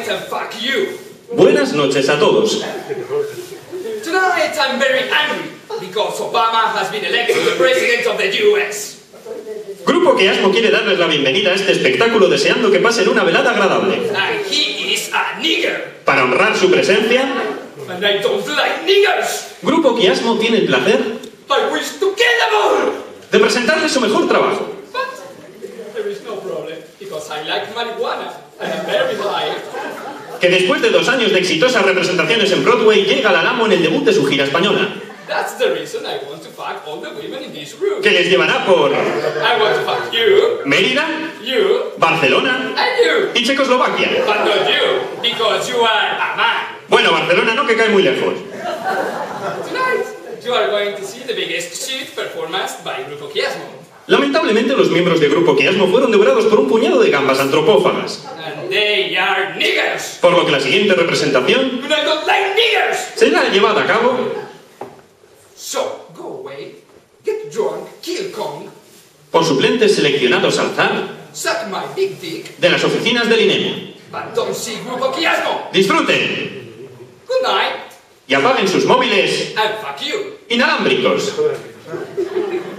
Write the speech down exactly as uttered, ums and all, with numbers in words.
night and fuck you. Buenas noches a todos. Tonight I'm very angry because Obama has been elected the president of the U S Grupo Quiasmo quiere darles la bienvenida a este espectáculo deseando que pasen una velada agradable. And he is a nigger. Para honrar su presencia, And I don't like niggers. Grupo Quiasmo tiene el placer I wish to kill them all. de presentarles su mejor trabajo. But there is no problem because I like marijuana and I'm very high. Que después de dos años de exitosas representaciones en Broadway, llega al Alamo en el debut de su gira española. That's the reason I want to fuck all the women in this room. Que les llevará por I want to fuck you, Mérida, you, Barcelona and you. y Checoslovaquia. But not you, because you are a man. Bueno, Barcelona no, que cae muy lejos. Tonight, you are going to see the biggest shit performance by Grupo Quiasmo. Lamentablemente, los miembros de Grupo Quiasmo fueron devorados por un puñado de gambas antropófagas. And they are niggers. Por lo que la siguiente representación And I don't like niggers. será llevada a cabo So, go away, get drunk, kill Kong, por suplentes seleccionados al azar suck my big dick, de las oficinas del I N E M. but don't see Grupo Quiasmo. Disfruten Good night, y apaguen sus móviles and fuck you. inalámbricos.